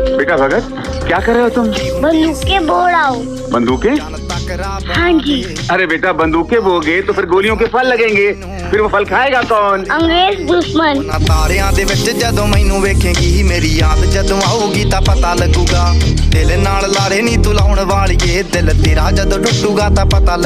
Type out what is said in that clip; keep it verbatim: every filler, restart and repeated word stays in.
बेटा भगत, क्या कर रहे हो तुम? बंदूकें बो रहा हूँ। बंदूकें? हाँ जी। अरे बेटा, बंदूकें बोगे तो फिर गोलियों के फल लगेंगे, फिर वो फल खाएगा कौन? अंग्रेज दुश्मन। तारियां दे विच जदों मैनू वेखेगी, मेरी याद जदों आऊगी तां पता लगूगा। दिल नाल लारे नी तू लाउण वालीए, दिल तेरा जदों टुटूगा तां पता